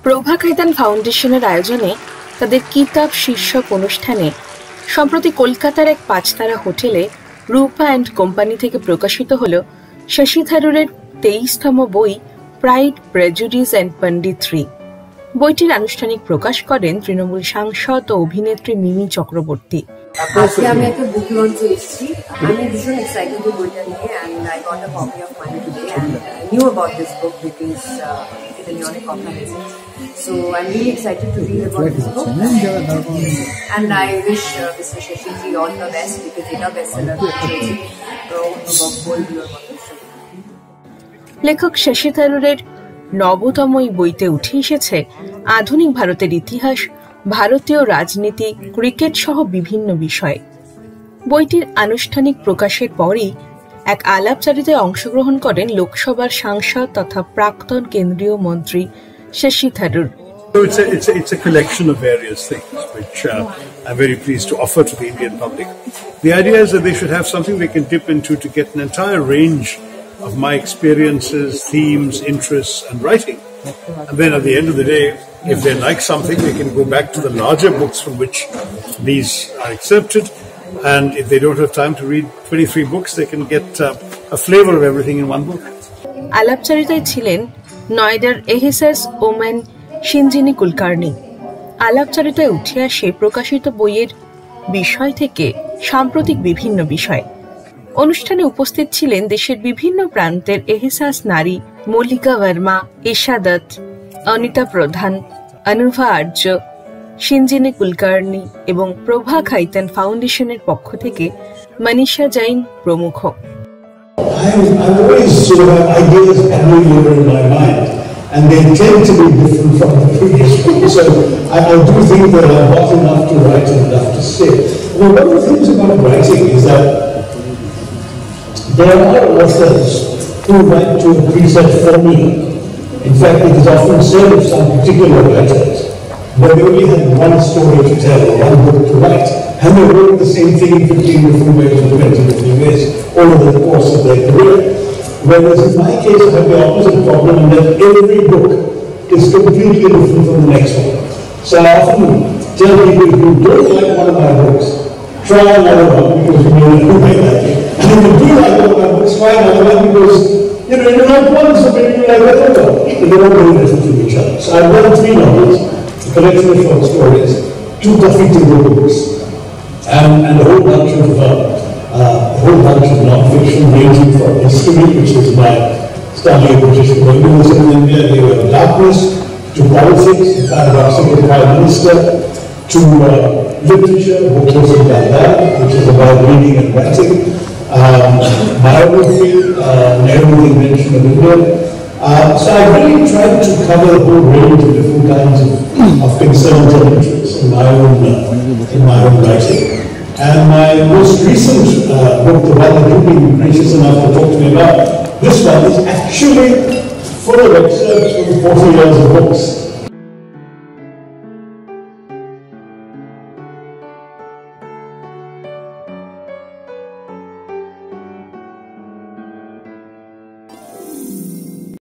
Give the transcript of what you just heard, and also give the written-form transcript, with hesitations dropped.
প্রভা খাইতান ফাউন্ডেশনের আয়োজনে তাদের কিতাব শীর্ষক অনুষ্ঠানে সম্প্রতি কলকাতার এক 5 তারা হোটেলে রূপা অ্যান্ড কোম্পানি থেকে প্রকাশিত হল শশী থারুরের 23তম বই প্রাইড, প্রেজুডিস অ্যান্ড পণ্ডিত্রি। বইটির আনুষ্ঠানিক প্রকাশ করেন তৃণমূল সাংসদ ও অভিনেত্রী মিমি চক্রবর্তী। আজকে আমি একটা বুক লঞ্চে এসেছি। আমি ভীষণ এক্সাইটেড বইটা নিয়ে, and I got a copy of mine today and I knew about this book because এটা নিয়ে অনেক কথা হয়েছে। So I'm really excited to read about this book and I wish Mr. Shashi all the best because এটা bestseller হয়েছে। তো বলবিওর মতো। লেখক শশী থারুরের 9তম এই বইতে উঠে এসেছে আধুনিক ভারতের ইতিহাস, ভারতীয় রাজনীতি, ক্রিকেট সহ বিভিন্ন বিষয়। বইটির আনুষ্ঠানিক প্রকাশের পরই এক আলাপচারিতায় অংশগ্রহণ করেন লোকসভার সাংসদ তথা প্রাক্তন কেন্দ্রীয় মন্ত্রী Shashi Tharoor. It's a collection of various things which I'm very pleased to offer to the Indian public. The idea is that they should have something they can dip into to get an entire range of my experiences, themes, interests, and writing. And then at the end of the day, if they like something, they can go back to the larger books from which these are accepted. And if they don't have time to read 23 books, they can get a flavor of everything in one book. আলাপচারিতায় ছিলেন নয়ডার Ehsaas women Sinjini Kulkarni. আলাপচারিতায় উঠে আসে প্রকাশিত বইয়ের বিষয় থেকে সাম্প্রতিক বিভিন্ন বিষয়। অনুষ্ঠানে উপস্থিত ছিলেন দেশের বিভিন্ন প্রান্তের এহসাস নারী মল্লিকা বর্মা, ঈশা দত্ত, অনিতা প্রধান, অনুভা আর্য, সিঞ্জিনী কুলকার্নি এবং প্রভা খাইতান ফাউন্ডেশনের পক্ষ থেকে মনীষা জৈন প্রমুখ। I've always sort of had ideas every year in my mind, and they tend to be different from the previous one. So I do think that I'm hot enough to write and enough to say. Well, one of the things about writing is that there are authors who write to a preset formula. In fact, it is often said of some particular writers that they only had one story to tell, one book to write, and they wrote the same thing in 15 different ways or 20 different ways over the course of their career. Whereas in my case, I have the opposite problem in that every book is completely different from the next one. So I often tell people, if you don't like one of my books, try another one because you may not like it. And if you do like one of my books, try another one because you like one, so maybe you like the other one. But they're all very different from each other. So I've written 3 novels, a collection of short stories, 2 coffee table books, and a whole bunch of non-fiction ranging from history, which is my study of British colonialism in India, they were darkness, to politics, the paradoxical Prime Minister, to literature, books in Gandhar, which is about reading and writing, biography, Nehru, the invention of India. So I really tried to cover a whole range of different kinds of concerns and interests in my own writing. And my most recent book, the one that you've been gracious enough to talk to me about, this one is actually full of excerpts from 40 years of books.